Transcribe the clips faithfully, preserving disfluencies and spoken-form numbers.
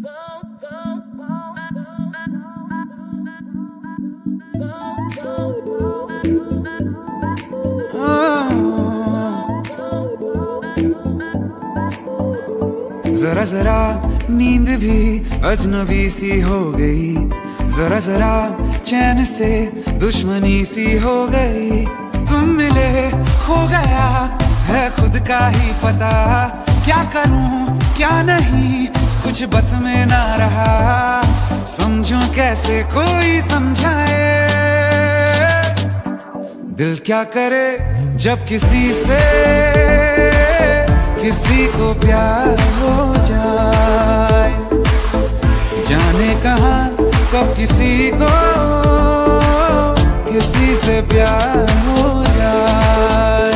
जरा जरा नींद भी अजनबी सी हो गई, जरा जरा चैन से दुश्मनी सी हो गई। तुम मिले हो गया है खुद का ही पता, क्या करूं क्या नहीं कुछ बस में ना रहा। समझूं कैसे कोई समझाए, दिल क्या करे जब किसी से किसी को प्यार हो जाए। जाने कहाँ कब किसी को किसी से प्यार हो जाए।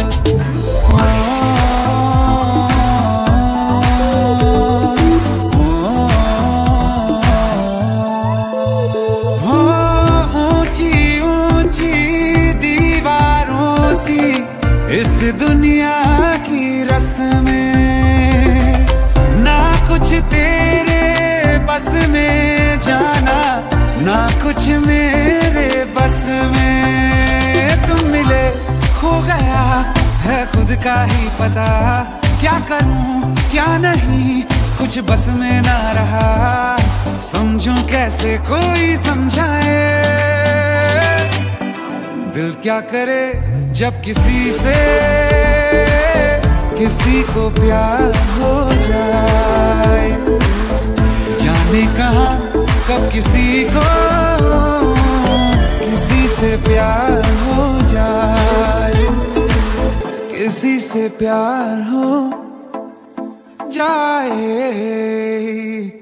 ऊंची ऊंची दीवारों सी इस दुनिया की रस्में, ना कुछ तेरे बस में जाना ना कुछ मेरे बस में। तुम मिले हो गया है खुद का ही पता, क्या करूं क्या नहीं कुछ बस में ना रहा। समझूं कैसे कोई समझाए, दिल क्या करे जब किसी से किसी को प्यार हो जाए। जाने कहाँ कब किसी को किसी से प्यार हो जाए, किसी से प्यार हो जाए।